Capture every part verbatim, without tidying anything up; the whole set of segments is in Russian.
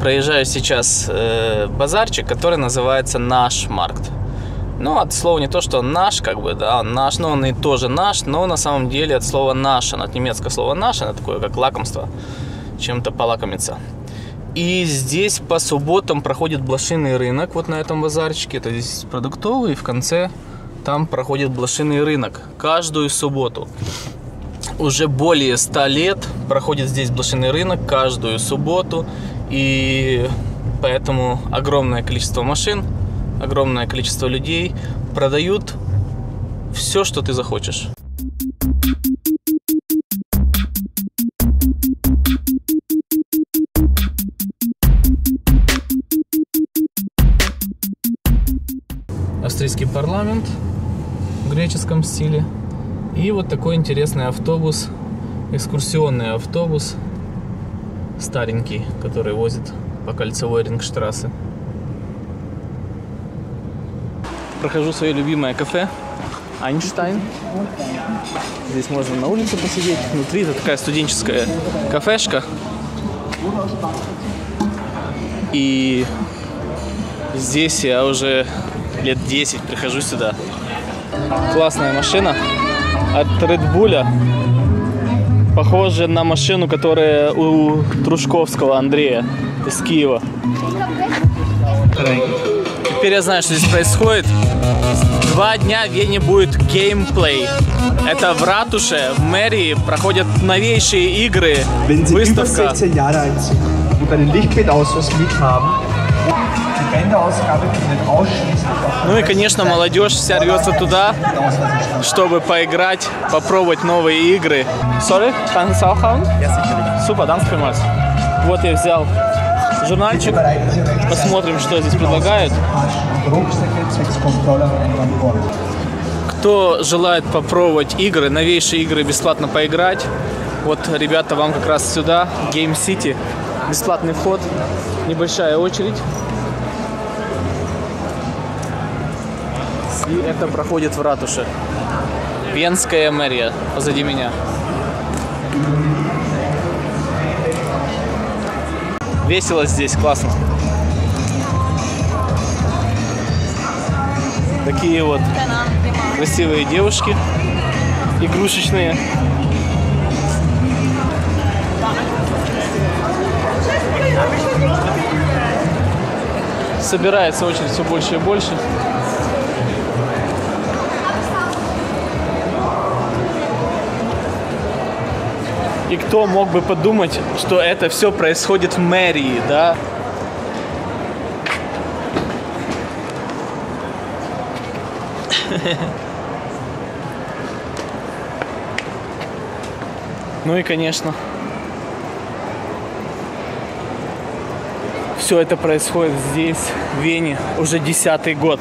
проезжаю сейчас э, базарчик, который называется Наш Маркт. Ну, от слова не то, что наш, как бы, да, наш, но он и тоже наш, но на самом деле от слова наш, от немецкого слова наш, это такое как лакомство, чем-то полакомиться. И здесь по субботам проходит блошиный рынок, вот на этом базарчике, это здесь продуктовый, и в конце там проходит блошиный рынок каждую субботу. Уже более ста лет проходит здесь блошиный рынок каждую субботу, и поэтому огромное количество машин, огромное количество людей продают все, что ты захочешь. Австрийский парламент в греческом стиле. И вот такой интересный автобус, экскурсионный автобус, старенький, который возит по кольцевой Рингштрассе. Прохожу свое любимое кафе Einstein. Здесь можно на улице посидеть. Внутри это такая студенческая кафешка. И здесь я уже лет десять прихожу сюда. Классная машина от Red Bull. Похожа на машину, которая у Трушковского Андрея из Киева. Теперь я знаю, что здесь происходит. Два дня в Вене будет геймплей. Это в ратуше, в мэрии проходят новейшие игры, выставка. Ну и, конечно, молодежь вся рвется туда, чтобы поиграть, попробовать новые игры. Sorry, kann ich auch haben? Супер, danke vielmals. Вот я взял журнальчик, посмотрим, что здесь предлагают. Кто желает попробовать игры, новейшие игры, бесплатно поиграть, вот, ребята, вам как раз сюда, Game City, бесплатный вход, небольшая очередь. И это проходит в ратуше. Венская мэрия позади меня. Весело здесь, классно. Такие вот красивые девушки, игрушечные. Собирается очередь все больше и больше. И кто мог бы подумать, что это все происходит в мэрии, да? Ну и, конечно, все это происходит здесь, в Вене, уже десятый год.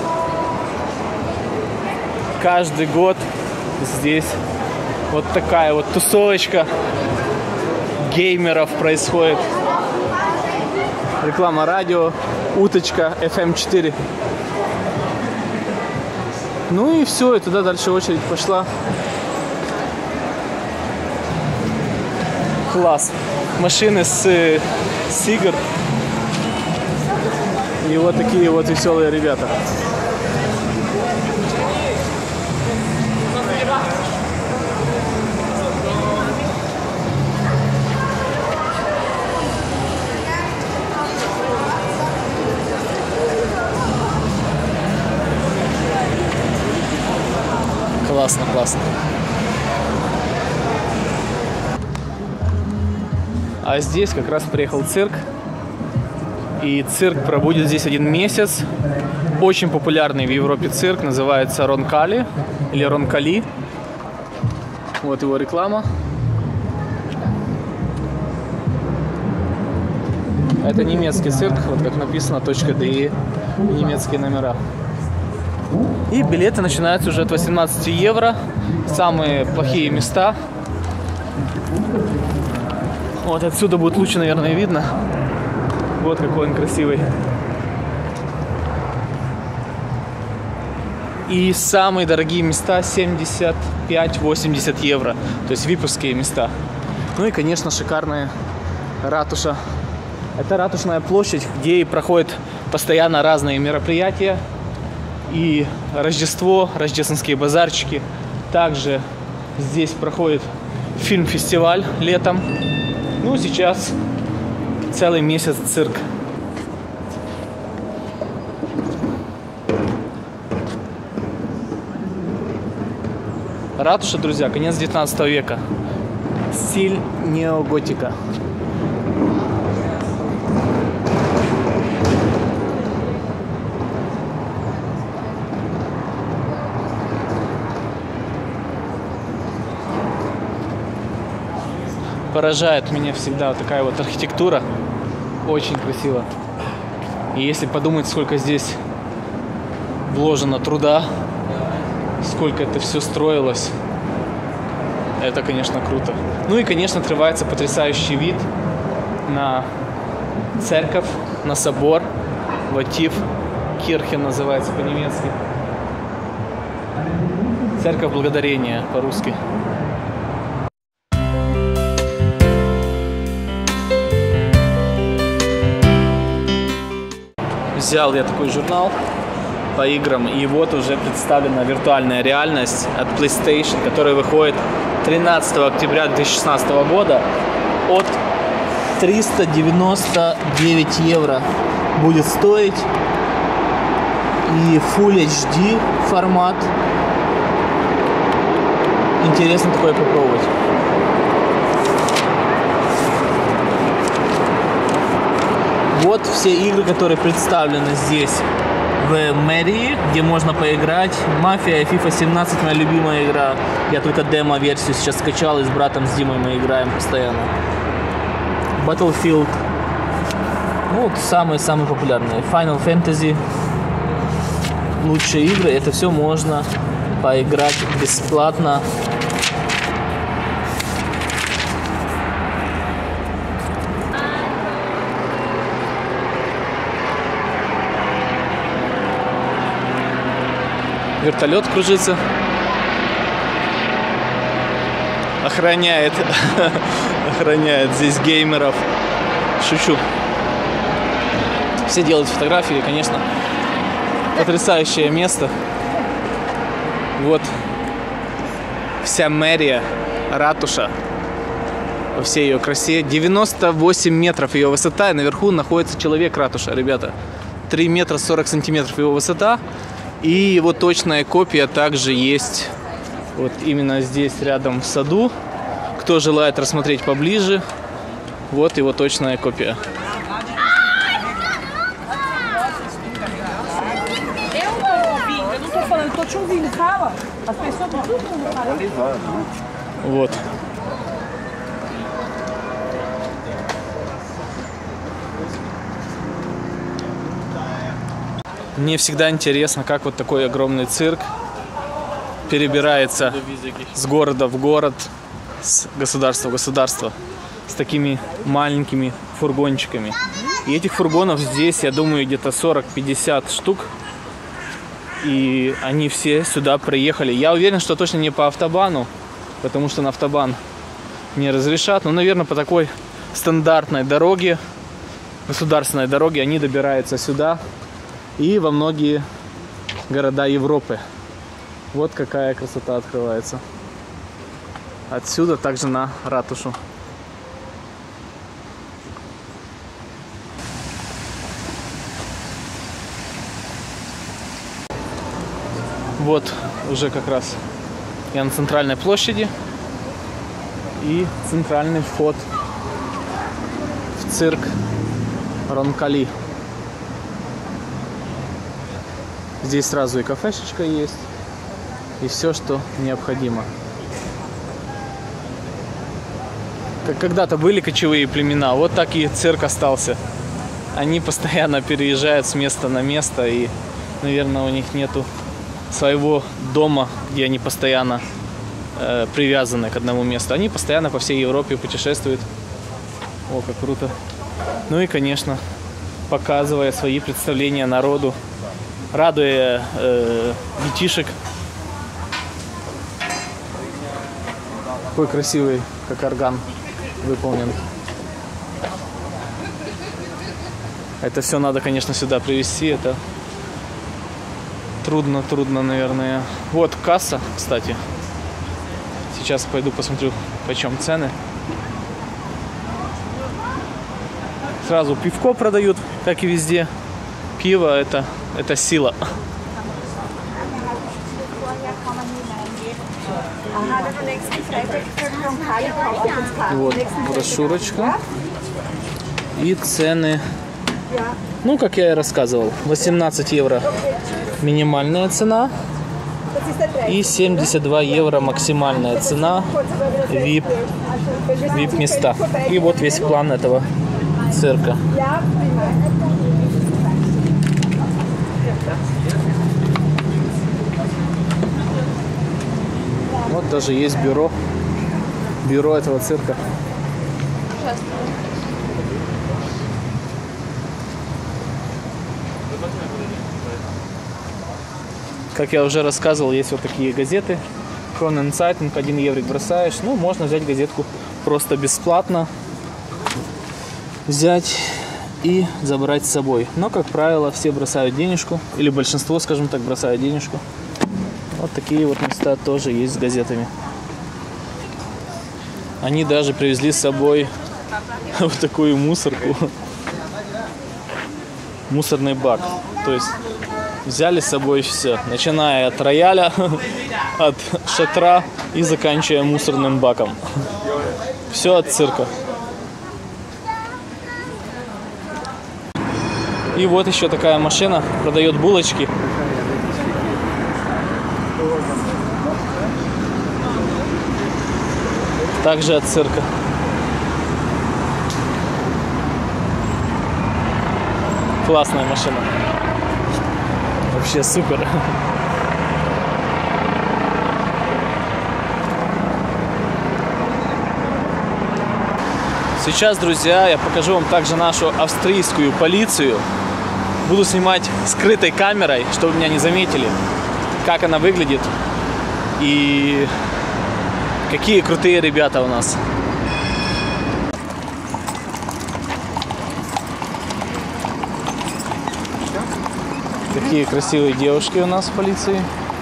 Каждый год здесь вот такая вот тусовочка геймеров происходит. Реклама радио, уточка, эф эм четыре. Ну и все, и туда дальше очередь пошла. Класс. Машины с, с игр. И вот такие вот веселые ребята. Классно, классно. А здесь как раз приехал цирк. И цирк пробудет здесь один месяц. Очень популярный в Европе цирк. Называется Ронкали. Или Ронкали. Вот его реклама. Это немецкий цирк. Вот как написано .de. Немецкие номера. И билеты начинаются уже от восемнадцати евро. Самые плохие места. Вот отсюда будет лучше, наверное, видно. Вот какой он красивый. И самые дорогие места семьдесят пять — восемьдесят евро. То есть виповские места. Ну и, конечно, шикарная ратуша Это Ратушная площадь, где проходят постоянно разные мероприятия. И Рождество, рождественские базарчики. Также здесь проходит фильм-фестиваль летом. Ну, сейчас целый месяц цирк. Ратуша, друзья, конец девятнадцатого века. Стиль неоготика. Поражает меня всегда вот такая вот архитектура. Очень красиво. И если подумать, сколько здесь вложено труда, сколько это все строилось, это, конечно, круто. Ну и, конечно, открывается потрясающий вид на церковь, на собор. Ватив Кирхе называется по-немецки. Церковь Благодарения по-русски. Взял я такой журнал по играм, и вот уже представлена виртуальная реальность от PlayStation, которая выходит тринадцатого октября две тысячи шестнадцатого года. От триста девяносто девять евро будет стоить. И Full эйч ди формат. Интересно такое попробовать. Вот все игры, которые представлены здесь в мэрии, где можно поиграть. Мафия, FIFA семнадцать, моя любимая игра. Я только демо-версию сейчас скачал, и с братом, с Димой мы играем постоянно. Battlefield. Ну, самые-самые популярные. Final Fantasy. Лучшие игры. Это все можно поиграть бесплатно. Вертолет кружится, охраняет, охраняет здесь геймеров. Шучу. Все делают фотографии, конечно. Потрясающее место. Вот вся мэрия, ратуша во всей ее красе. девяносто восемь метров ее высота, и наверху находится человек ратуша, ребята. три метра сорок сантиметров его высота. И его точная копия также есть вот именно здесь, рядом в саду. Кто желает рассмотреть поближе, вот его точная копия. Вот. Мне всегда интересно, как вот такой огромный цирк перебирается с города в город, с государства в государство, с такими маленькими фургончиками. И этих фургонов здесь, я думаю, где-то сорок-пятьдесят штук. И они все сюда приехали. Я уверен, что точно не по автобану, потому что на автобан не разрешат. Но, наверное, по такой стандартной дороге, государственной дороге, они добираются сюда и во многие города Европы. Вот какая красота открывается. Отсюда также на ратушу. Вот уже как раз я на центральной площади. И центральный вход в цирк Ронкали. Здесь сразу и кафешечка есть, и все, что необходимо. Как когда-то были кочевые племена, вот так и цирк остался. Они постоянно переезжают с места на место, и, наверное, у них нету своего дома, где они постоянно э, привязаны к одному месту. Они постоянно по всей Европе путешествуют. О, как круто. Ну и, конечно, показывая свои представления народу, радуя э, детишек. Какой красивый, как орган выполнен. Это все надо, конечно, сюда привезти. Это трудно, трудно, наверное. Вот касса, кстати. Сейчас пойду посмотрю, почем цены. Сразу пивко продают, как и везде. Пиво это, это сила. Вот брошюрочка. И цены. Ну, как я и рассказывал, восемнадцать евро минимальная цена. И семьдесят два евро максимальная цена ви ай пи, ви ай пи места. И вот весь план этого цирка. Вот даже есть бюро, бюро этого цирка. Как я уже рассказывал, есть вот такие газеты. Kronen Zeitung, один еврик бросаешь. Ну, можно взять газетку просто бесплатно. Взять и забрать с собой. Но, как правило, все бросают денежку. Или большинство, скажем так, бросают денежку. Вот такие вот места тоже есть с газетами. Они даже привезли с собой вот такую мусорку. Мусорный бак. То есть взяли с собой все, начиная от рояля, от шатра и заканчивая мусорным баком. Все от цирка. И вот еще такая машина, продает булочки. Также от цирка. Классная машина. Вообще супер. Сейчас, друзья, я покажу вам также нашу австрийскую полицию. Буду снимать скрытой камерой, чтобы меня не заметили, как она выглядит и какие крутые ребята у нас. Такие красивые девушки у нас в полиции.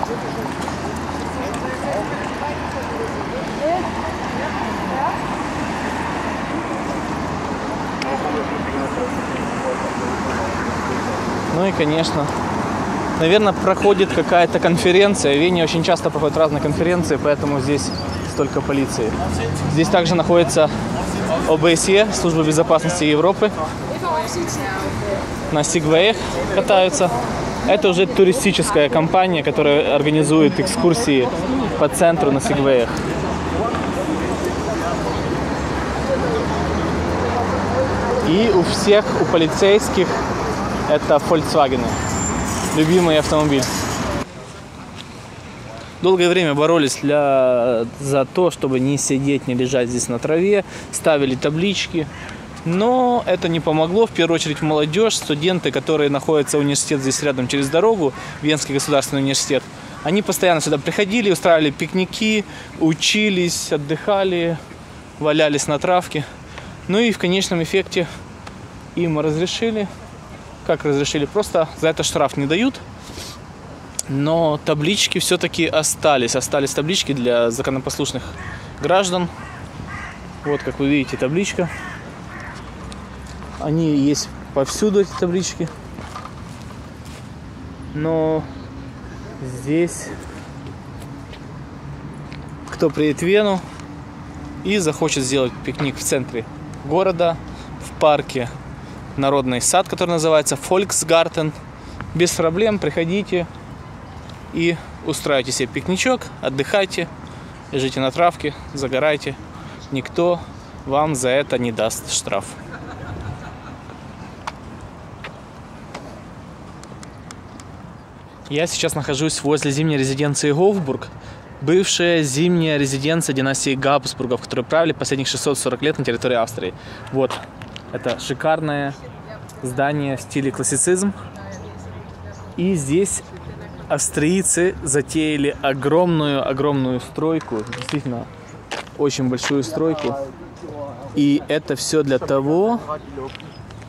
Ну и, конечно, наверное, проходит какая-то конференция. В Вене очень часто проходят разные конференции, поэтому здесь столько полиции. Здесь также находится о бэ эс е, Служба безопасности Европы. На сигвеях катаются. Это уже туристическая компания, которая организует экскурсии по центру на сигвеях. И у всех, у полицейских, это Volkswagen. Любимый автомобиль. Долгое время боролись для, за то, чтобы не сидеть, не лежать здесь на траве. Ставили таблички. Но это не помогло. В первую очередь молодежь, студенты, которые находятся в университете здесь рядом через дорогу, Венский государственный университет. Они постоянно сюда приходили, устраивали пикники, учились, отдыхали, валялись на травке. Ну и в конечном эффекте им разрешили. Как разрешили? Просто за это штраф не дают. Но таблички все-таки остались. Остались таблички для законопослушных граждан. Вот, как вы видите, табличка. Они есть повсюду, эти таблички. Но здесь, кто приедет в Вену и захочет сделать пикник в центре города, в парке, народный сад, который называется Volksgarten, без проблем приходите и устраивайте себе пикничок, отдыхайте, лежите на травке, загорайте. Никто вам за это не даст штраф. Я сейчас нахожусь возле зимней резиденции Гофбург, бывшая зимняя резиденция династии Габсбургов, которые правили последних шестьсот сорок лет на территории Австрии. Вот, это шикарное здание в стиле классицизм. И здесь австрийцы затеяли огромную-огромную стройку, действительно очень большую стройку. И это все для того,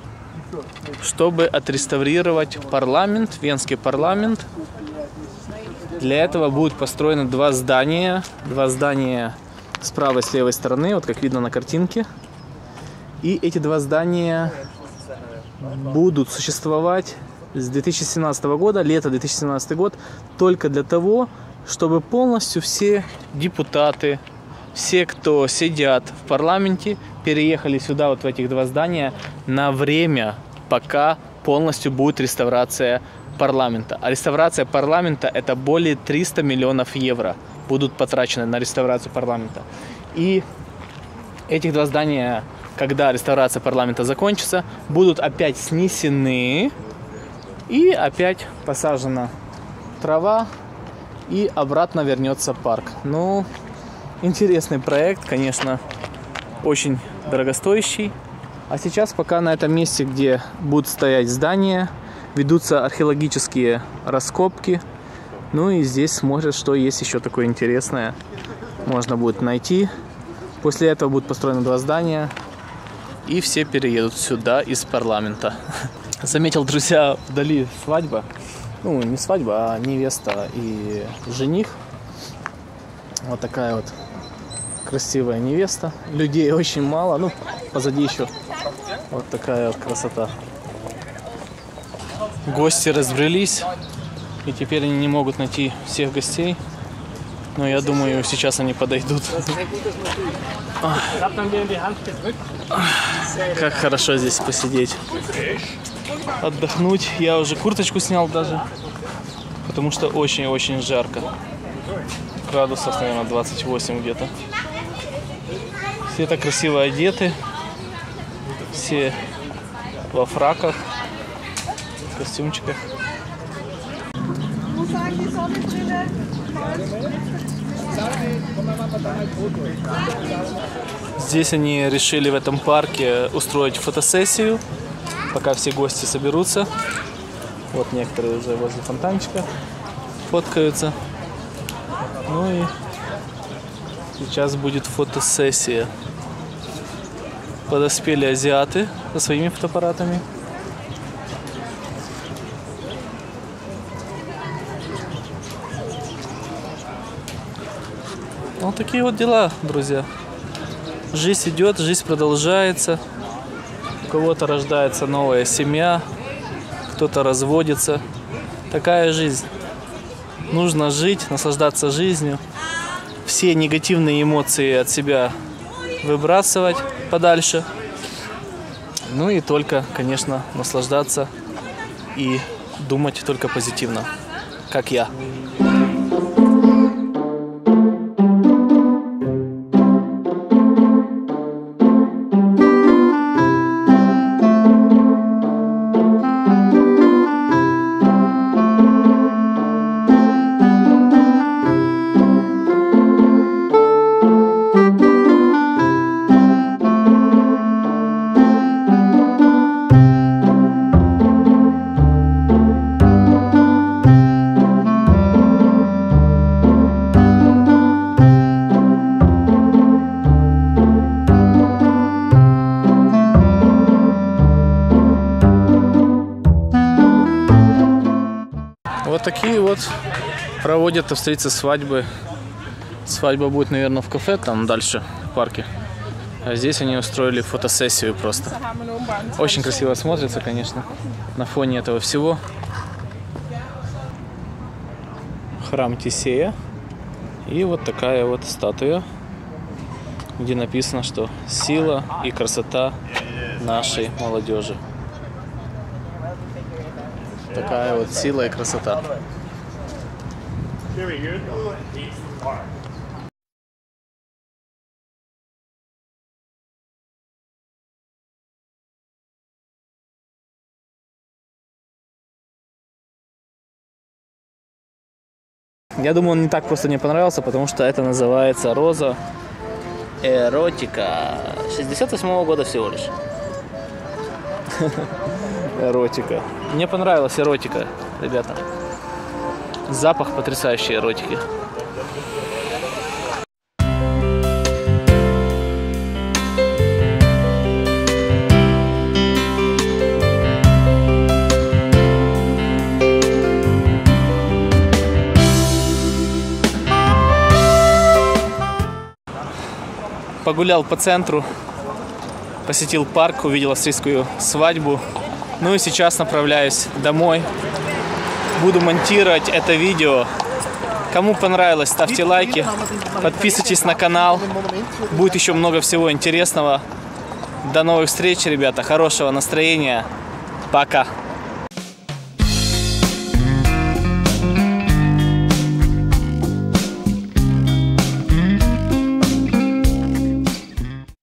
чтобы отреставрировать парламент, Венский парламент. Для этого будут построены два здания. Два здания с правой и с левой стороны, вот как видно на картинке. И эти два здания будут существовать с две тысячи семнадцатого года, лето две тысячи семнадцатый год, только для того, чтобы полностью все депутаты, все, кто сидят в парламенте, переехали сюда, вот в этих два здания, на время, пока полностью будет реставрация парламента. А реставрация парламента — это более триста миллионов евро будут потрачены на реставрацию парламента. И этих два здания, когда реставрация парламента закончится, будут опять снесены, и опять посажена трава, и обратно вернется парк. Ну, интересный проект, конечно, очень дорогостоящий. А сейчас пока на этом месте, где будут стоять здания, ведутся археологические раскопки. Ну и здесь смотрят, что есть еще такое интересное. Можно будет найти. После этого будут построены два здания. И все переедут сюда из парламента. Заметил, друзья, вдали свадьба. Ну, не свадьба, а невеста и жених. Вот такая вот красивая невеста. Людей очень мало. Ну, позади еще вот такая вот красота. Гости разбрелись. И теперь они не могут найти всех гостей. Но я думаю, сейчас они подойдут. Как хорошо здесь посидеть. Отдохнуть. Я уже курточку снял даже. Потому что очень-очень жарко. Градусов, наверное, двадцать восемь где-то. Все так красиво одеты. Все во фраках, в костюмчиках. Здесь они решили в этом парке устроить фотосессию, пока все гости соберутся. Вот некоторые уже возле фонтанчика фоткаются. Ну и сейчас будет фотосессия. Подоспели азиаты со своими фотоаппаратами. Вот такие вот дела, друзья. Жизнь идет, жизнь продолжается. У кого-то рождается новая семья, кто-то разводится. Такая жизнь. Нужно жить, наслаждаться жизнью. Все негативные эмоции от себя выбрасывать подальше. Ну и только, конечно, наслаждаться и думать только позитивно, как я. Вот такие вот проводят австрийцы свадьбы. Свадьба будет, наверное, в кафе, там дальше, в парке. А здесь они устроили фотосессию просто. Очень красиво смотрится, конечно, на фоне этого всего. Храм Тесея. И вот такая вот статуя, где написано, что сила и красота нашей молодежи. Такая вот сила и красота. Я думаю, он не так просто не понравился, потому что это называется роза эротика. шестьдесят восьмого года всего лишь. Эротика. Мне понравилась эротика, ребята. Запах потрясающей эротики. Погулял по центру, посетил парк, увидел австрийскую свадьбу. Ну и сейчас направляюсь домой. Буду монтировать это видео. Кому понравилось, ставьте лайки, подписывайтесь на канал. Будет еще много всего интересного. До новых встреч, ребята. Хорошего настроения. Пока.